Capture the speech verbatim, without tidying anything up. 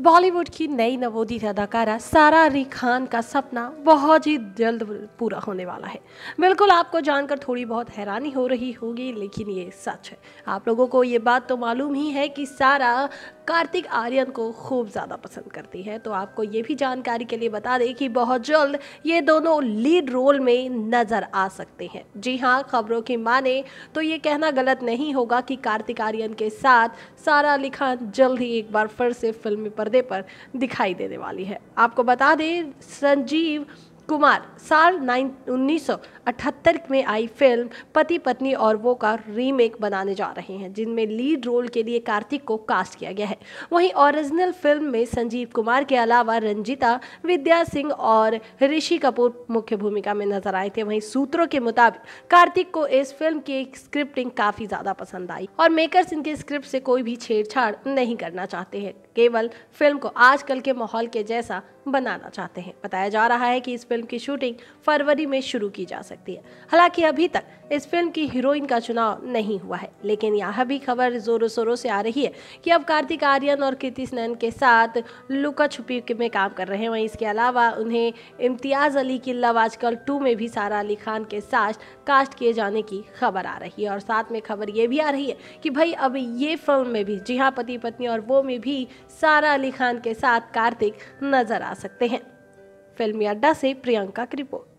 बॉलीवुड की नई नवोदित अदाकारा सारा अली खान का सपना बहुत ही जल्द पूरा होने वाला है। बिल्कुल आपको जानकर थोड़ी बहुत हैरानी हो रही होगी, लेकिन ये सच है। आप लोगों को ये बात तो मालूम ही है कि सारा कार्तिक आर्यन को खूब ज़्यादा पसंद करती है। तो आपको ये भी जानकारी के लिए बता दें कि बहुत जल्द ये दोनों लीड रोल में नज़र आ सकते हैं। जी हाँ, खबरों की माने तो ये कहना गलत नहीं होगा कि कार्तिक आर्यन के साथ सारा अली खान जल्द ही एक बार फिर से फिल्मी पर्दे पर दिखाई देने वाली है। आपको बता दें, संजीव कुमार साल उन्नीस सौ अठहत्तर में आई फिल्म पति पत्नी और वो का रीमेक बनाने जा रहे हैं, जिनमें लीड रोल के लिए कार्तिक को कास्ट किया गया है। वहीं ओरिजिनल फिल्म में संजीव कुमार के अलावा रंजीता, विद्या सिंह और ऋषि कपूर मुख्य भूमिका में नजर आए थे। वहीं सूत्रों के मुताबिक कार्तिक को इस फिल्म की स्क्रिप्टिंग काफी ज्यादा पसंद आई और मेकर्स इनके स्क्रिप्ट से कोई भी छेड़छाड़ नहीं करना चाहते हैं, केवल फिल्म को आजकल के माहौल के जैसा बनाना चाहते हैं। बताया जा रहा है कि इस फिल्म की शूटिंग फरवरी में शुरू की जा सकती है। हालांकि अभी तक इस फिल्म की हीरोइन का चुनाव नहीं हुआ है, लेकिन यह भी खबर जोरों शोरों से आ रही है कि अब कार्तिक आर्यन और कृति सेनन के साथ लुका छुपी में काम कर रहे हैं। वहीं इसके अलावा उन्हें इम्तियाज अली की लव आजकल टू में भी सारा अली खान के साथ कास्ट किए जाने की खबर आ रही है। और साथ में खबर ये भी आ रही है कि भाई अब ये फिल्म में भी, जी हाँ, पति पत्नी और वो में भी सारा अली खान के साथ कार्तिक नजर आ सकते हैं। फिल्मी अड्डा से प्रियंका की रिपोर्ट।